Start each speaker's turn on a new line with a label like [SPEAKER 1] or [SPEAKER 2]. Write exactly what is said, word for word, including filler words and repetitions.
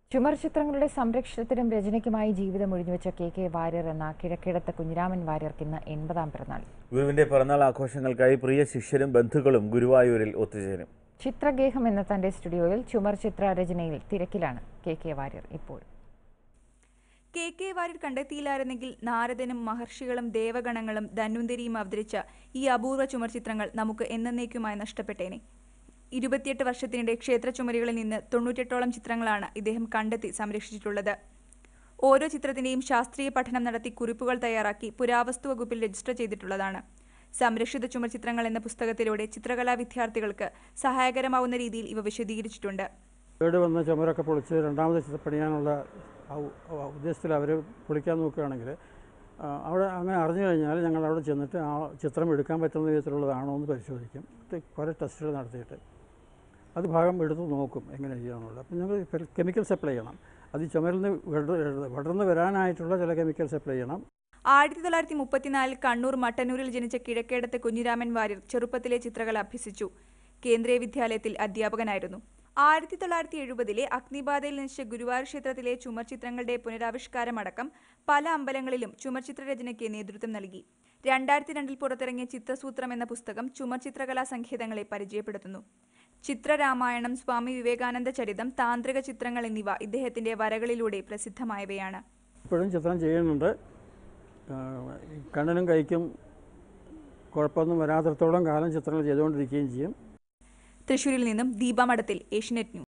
[SPEAKER 1] ചുമർ ചിത്രങ്ങളുടെ സംരക്ഷണത്തിനും രചനയ്ക്കുമായി ജീവിതം ഒഴിഞ്ഞുവെച്ച കെ കെ വാര്യർ എന്ന കിഴക്കേടത്ത് കുഞ്ഞിരാമൻ വാര്യർക്ക് ഇന്ന് എൺപതാം പിറന്നാൾ.
[SPEAKER 2] ഗുരുവിന്റെ പിറന്നാൾ ആഘോഷങ്ങൾക്കായി പ്രിയ ശിഷ്യരും ബന്ധുക്കളും ഗുരുവായൂരിൽ ഒത്തുചേരും.
[SPEAKER 1] ചിത്രഗേഹം എന്ന തന്റെ സ്റ്റുഡിയോയിൽ ചുമർ ചിത്ര രചനയിൽ തിരക്കിലാണ് കെ കെ വാര്യർ ഇപ്പോൾ.
[SPEAKER 3] കെ കെ വാര്യർ കണ്ടെത്തിയില്ലായിരുന്നെങ്കിൽ നാരദനും മഹർഷികളും ദേവഗണങ്ങളും ധന്വന്തരിയും അവതരിച്ച ഈ അപൂർവ ചുമർ ചിത്രങ്ങൾ നമുക്ക് എന്നേക്കുമായി നഷ്ടപ്പെട്ടേനെ. ഇരുപത്തിയെട്ട് വർഷത്തിനിടെ ക്ഷേത്ര ചുമരുകളിൽ നിന്ന് തൊണ്ണൂറ്റെട്ടോളം ചിത്രങ്ങളാണ് ഇദ്ദേഹം കണ്ടെത്തി സംരക്ഷിച്ചിട്ടുള്ളത്. ഓരോ ചിത്രത്തിന്റെയും ശാസ്ത്രീയ പഠനം നടത്തി കുറിപ്പുകൾ തയ്യാറാക്കി പുരാവസ്തു വകുപ്പിൽ രജിസ്റ്റർ ചെയ്തിട്ടുള്ളതാണ്. സംരക്ഷിത ചുമർ ചിത്രങ്ങൾ എന്ന പുസ്തകത്തിലൂടെ ചിത്രകലാ വിദ്യാർത്ഥികൾക്ക് സഹായകരമാവുന്ന രീതിയിൽ ഇവ വിശദീകരിച്ചിട്ടുണ്ട്.
[SPEAKER 4] കേട് വന്ന ചുമരൊക്കെ പൊളിച്ച് രണ്ടാമത് ചിത്രം പണിയാനുള്ള ഉദ്ദേശത്തിൽ അവർ പൊളിക്കാൻ നോക്കുകയാണെങ്കിൽ അവിടെ അങ്ങനെ അറിഞ്ഞു കഴിഞ്ഞാൽ ഞങ്ങൾ അവിടെ ചെന്നിട്ട് ആ ചിത്രം എടുക്കാൻ പറ്റുന്ന വിധത്തിലുള്ളതാണോ എന്ന് പരിശോധിക്കും. കുറേ ടെസ്റ്റുകൾ നടത്തിയിട്ട് അത് ഭാഗം എടുത്ത് നോക്കും എങ്ങനെ ചെയ്യാനുള്ളത്. അപ്പം ഞങ്ങൾ കെമിക്കൽസ് അപ്ലൈ ചെയ്യണം. അത് ഈ ചുമരിൽ നിന്ന് വളർന്നു വരാനായിട്ടുള്ള ചില കെമിക്കൽസ് അപ്ലൈ ചെയ്യണം.
[SPEAKER 3] ആയിരത്തി തൊള്ളായിരത്തി മുപ്പത്തിനാലിൽ കണ്ണൂർ മട്ടന്നൂരിൽ ജനിച്ച കിഴക്കേടത്ത് കുഞ്ഞിരാമൻ വാര്യർ ചെറുപ്പത്തിലെ ചിത്രകല അഭ്യസിച്ചു. കേന്ദ്രീയ വിദ്യാലയത്തിൽ അധ്യാപകനായിരുന്നു. ആയിരത്തി തൊള്ളായിരത്തി എഴുപതിലെ അഗ്നിബാധയിൽ നശിച്ച ഗുരുവായൂർ ക്ഷേത്രത്തിലെ ചുമർ ചിത്രങ്ങളുടെ പുനരാവിഷ്കാരമടക്കം പല അമ്പലങ്ങളിലും ചുമർ ചിത്രരചനയ്ക്ക് നേതൃത്വം നൽകി. രണ്ടായിരത്തി രണ്ടിൽ പുറത്തിറങ്ങിയ ചിത്രസൂത്രം എന്ന പുസ്തകം ചുമർ ചിത്രകലാ സങ്കേതങ്ങളെ പരിചയപ്പെടുത്തുന്നു. ചിത്രരാമായണം, സ്വാമി വിവേകാനന്ദ ചരിതം, താന്ത്രിക ചിത്രങ്ങൾ എന്നിവ ഇദ്ദേഹത്തിന്റെ വരകളിലൂടെ പ്രസിദ്ധമായവയാണ്.
[SPEAKER 4] ഇപ്പോഴും ചിത്രം ചെയ്യുന്നുണ്ട്. കണ്ണിനും കൈക്കും കുഴപ്പമൊന്നും വരാത്തിടത്തോളം കാലം ചിത്രങ്ങൾ ചെയ്തുകൊണ്ടിരിക്കുകയും ചെയ്യും.
[SPEAKER 3] തൃശ്ശൂരിൽ നിന്നും ദീപ മഠത്തിൽ, ഏഷ്യനെറ്റ് ന്യൂസ്.